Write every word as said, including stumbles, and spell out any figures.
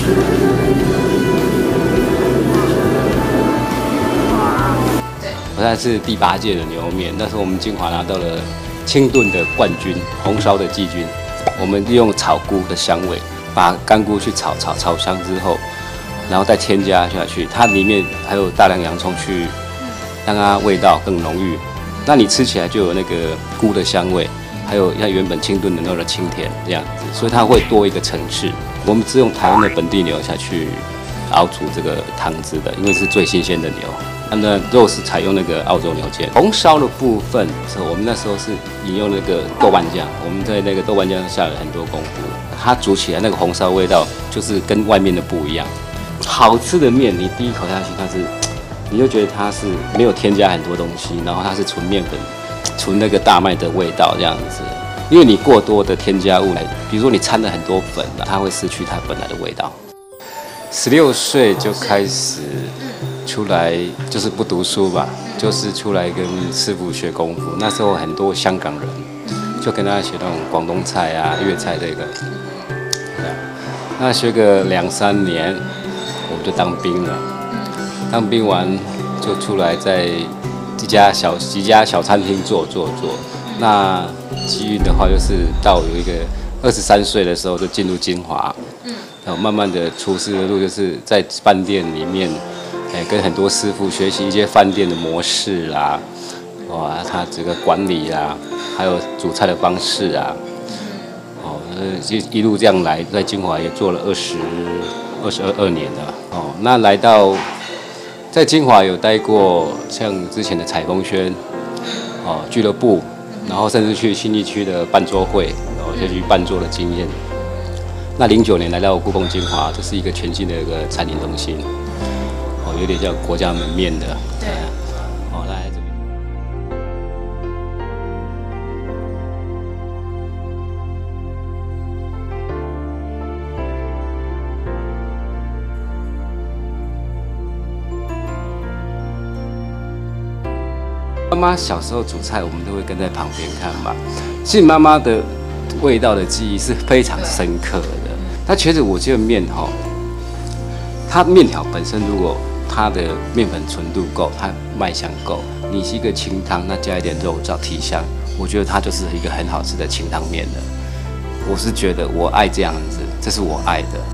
我现在是第八届的牛肉面，那时候我们金华拿到了清炖的冠军，红烧的季军。我们利用炒菇的香味，把干菇去炒炒炒香之后，然后再添加下去，它里面还有大量洋葱去让它味道更浓郁。那你吃起来就有那个菇的香味，还有它原本清炖的那个清甜这样子，所以它会多一个层次。我们是用台湾的本地牛下去熬煮这个汤汁的，因为是最新鲜的牛。它的肉是采用那个澳洲牛腱。红烧的部分，是我们那时候是引用那个豆瓣酱，我们在那个豆瓣酱下了很多功夫，它煮起来那个红烧味道就是跟外面的不一样。好吃的面，你第一口下去，它是，你就觉得它是没有添加很多东西，然后它是纯面粉，纯那个大麦的味道这样子。因为你过多的添加物，比如说你掺了很多粉，它会失去它本来的味道。十六岁就开始出来，就是不读书吧，就是出来跟师傅学功夫。那时候很多香港人，就跟他学那种广东菜啊、粤菜这个。那学个两三年，我就当兵了。当兵完就出来在几家小几家小餐厅做做做。那机遇的话，就是到有一个二十三岁的时候就进入金华。然后慢慢的厨师的路就是在饭店里面，哎，跟很多师傅学习一些饭店的模式啦，哇，他这个管理啦，还有煮菜的方式啊，哦，就一路这样来，在金华也做了二十二十二二年了，哦，那来到在金华有待过像之前的彩丰轩，哦，俱乐部，然后甚至去信义区的办桌会，然后就去办桌的经验。那零九年来到故宫金华，这是一个全新的一个餐饮中心，哦，有点像国家门面的。对。哦，来这边。妈妈小时候煮菜，我们都会跟在旁边看嘛。其实妈妈的味道的记忆是非常深刻的。那其实我觉得面哈，它面条本身如果它的面粉纯度够，它麦香够，你是一个清汤，那加一点肉燥提香，我觉得它就是一个很好吃的清汤面了。我是觉得我爱这样子，这是我爱的。